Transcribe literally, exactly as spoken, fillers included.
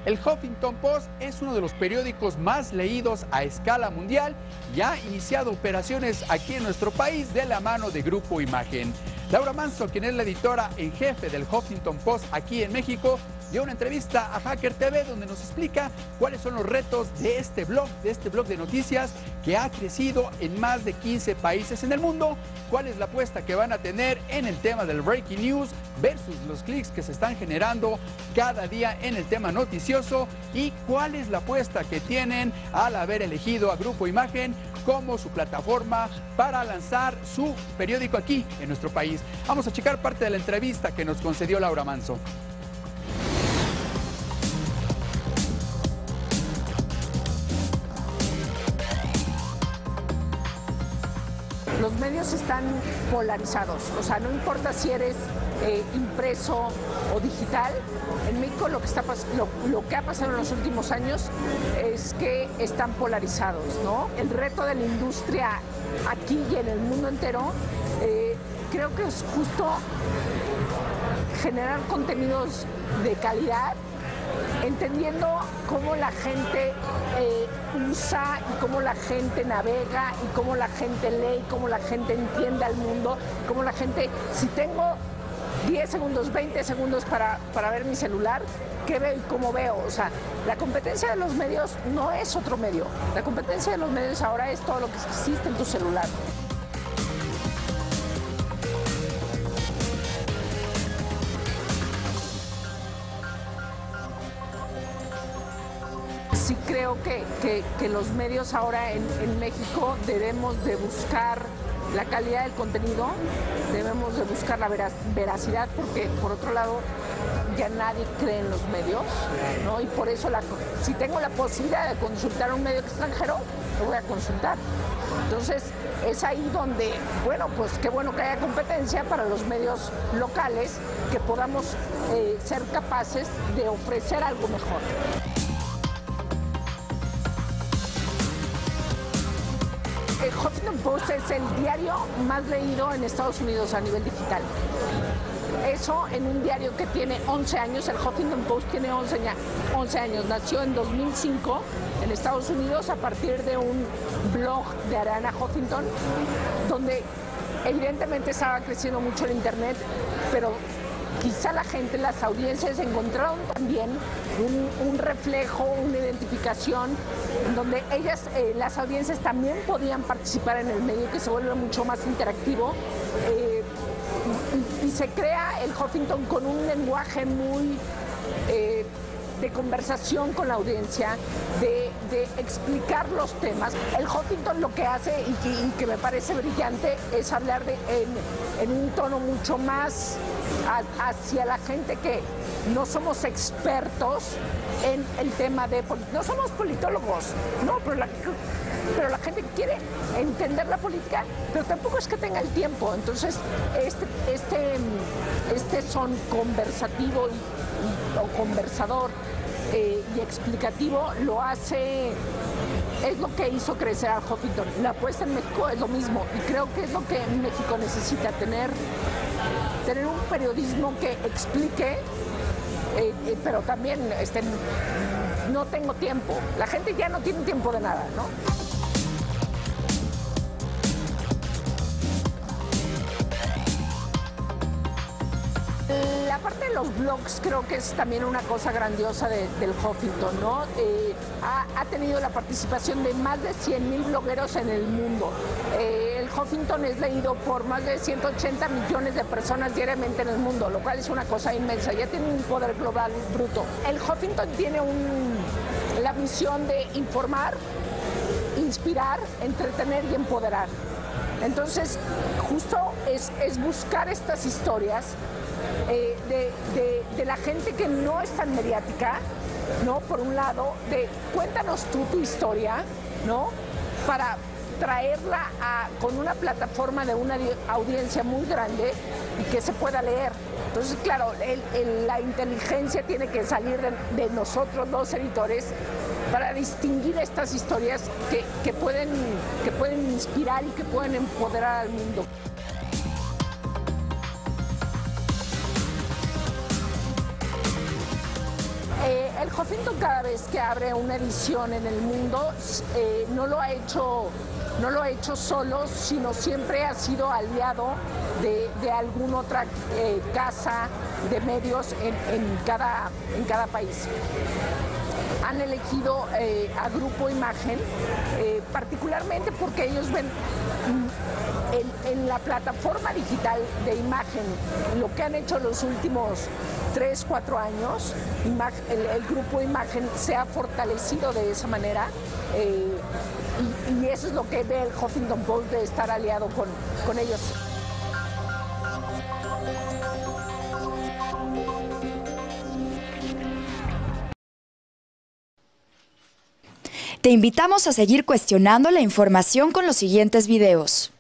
El Huffington Post es uno de los periódicos más leídos a escala mundial y ha iniciado operaciones aquí en nuestro país de la mano de Grupo Imagen. Laura Manso, quien es la editora en jefe del Huffington Post aquí en México, dio una entrevista a Hacker T V donde nos explica cuáles son los retos de este blog, de este blog de noticias que ha crecido en más de quince países en el mundo, cuál es la apuesta que van a tener en el tema del breaking news versus los clics que se están generando cada día en el tema noticioso y cuál es la apuesta que tienen al haber elegido a Grupo Imagen como su plataforma para lanzar su periódico aquí en nuestro país. Vamos a checar parte de la entrevista que nos concedió Laura Manso. Los medios están polarizados, o sea, no importa si eres eh, impreso o digital. En México lo que, está, lo, lo que ha pasado en los últimos años es que están polarizados, ¿no? El reto de la industria aquí y en el mundo entero, eh, creo que es justo generar contenidos de calidad, entendiendo cómo la gente eh, usa y cómo la gente navega y cómo la gente lee y cómo la gente entiende al mundo, cómo la gente, si tengo diez segundos, veinte segundos para, para ver mi celular, ¿qué veo y cómo veo? O sea, la competencia de los medios no es otro medio, la competencia de los medios ahora es todo lo que existe en tu celular. Sí creo que, que, que los medios ahora en, en México debemos de buscar la calidad del contenido, debemos de buscar la vera, veracidad, porque por otro lado ya nadie cree en los medios, ¿no? Y por eso la, si tengo la posibilidad de consultar a un medio extranjero, lo voy a consultar. Entonces es ahí donde, bueno, pues qué bueno que haya competencia para los medios locales, que podamos eh, ser capaces de ofrecer algo mejor. El Huffington Post es el diario más leído en Estados Unidos a nivel digital. Eso en un diario que tiene once años, el Huffington Post tiene once años, nació en dos mil cinco en Estados Unidos a partir de un blog de Arianna Huffington, donde evidentemente estaba creciendo mucho el internet, pero quizá la gente, las audiencias encontraron también un, un reflejo, una identificación, donde ellas, eh, las audiencias también podían participar en el medio, que se vuelve mucho más interactivo. Eh, y, y se crea el Huffington con un lenguaje muy eh, de conversación con la audiencia, de, de explicar los temas. El Huffington lo que hace, y que, y que me parece brillante, es hablar de, en, en un tono mucho más a, hacia la gente que no somos expertos en el tema de... No somos politólogos, no, pero la, pero la gente quiere entender la política, pero tampoco es que tenga el tiempo. Entonces, este, este, este son conversativo y, y, o conversador eh, y explicativo lo hace... Es lo que hizo crecer al Huffington. La apuesta en México es lo mismo y creo que es lo que México necesita, tener, tener un periodismo que explique, eh, eh, pero también este, no tengo tiempo. La gente ya no tiene tiempo de nada, ¿no? La parte de los blogs creo que es también una cosa grandiosa de, del Huffington, ¿no? Eh, ha, ha tenido la participación de más de cien mil blogueros en el mundo. Eh, el Huffington es leído por más de ciento ochenta millones de personas diariamente en el mundo, lo cual es una cosa inmensa. Ya tiene un poder global bruto. El Huffington tiene un, la misión de informar, inspirar, entretener y empoderar. Entonces, justo es, es buscar estas historias Eh, de, de, de la gente que no es tan mediática, ¿no? Por un lado, de cuéntanos tú tu historia, ¿no? Para traerla a, con una plataforma de una audiencia muy grande y que se pueda leer. Entonces, claro, el, el, la inteligencia tiene que salir de, de nosotros, los editores, para distinguir estas historias que, que, pueden, que pueden inspirar y que pueden empoderar al mundo. Eh, el Huffington cada vez que abre una edición en el mundo eh, no lo ha hecho no lo ha hecho solo, sino siempre ha sido aliado de, de alguna otra eh, casa de medios en, en, cada, en cada país. Han elegido eh, a Grupo Imagen, eh, particularmente porque ellos ven en, en la plataforma digital de Imagen, lo que han hecho los últimos tres, cuatro años, el, el Grupo Imagen se ha fortalecido de esa manera. Eh, y, y eso es lo que ve el Huffington Post de estar aliado con, con ellos. Te invitamos a seguir cuestionando la información con los siguientes videos.